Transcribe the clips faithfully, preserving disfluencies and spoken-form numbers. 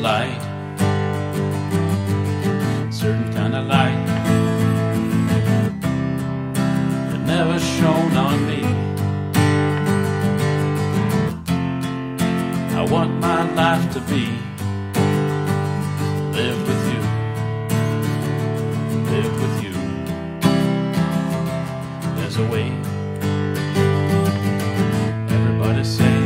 light, certain kind of light that never shone on me. I want my life to be live with you, live with you. There's a way. Everybody say,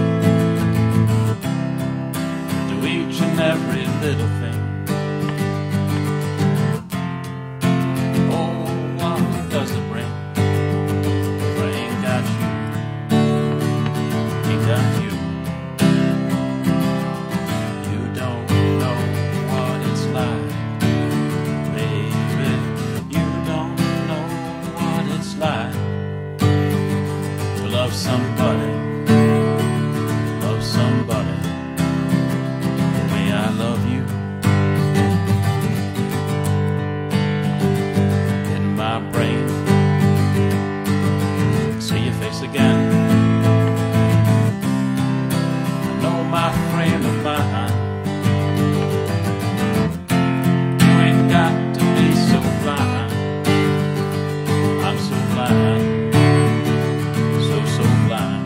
do each and every little thing. Oh, what does it bring if I ain't got you, ain't got you? You don't know what it's like, baby. You don't know what it's like to love somebody, love somebody the way I love you. In my brain, see your face again. I know my frame of mind. You ain't got to be so blind. I'm so blind, so, so blind.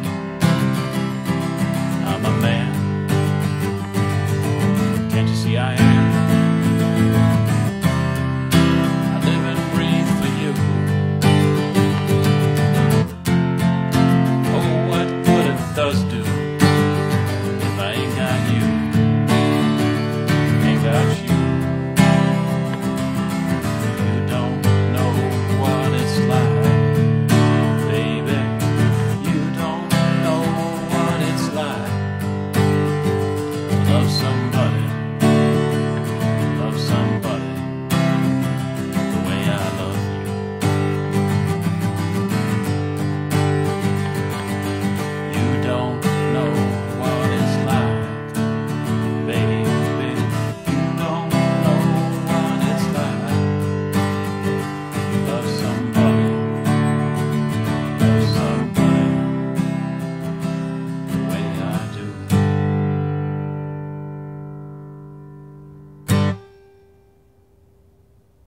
I'm a man, can't you see I am? I live and breathe for you. Oh, what good it does do if I ain't got you, ain't got you. You don't know what it's like, baby. You don't know what it's like to love somebody,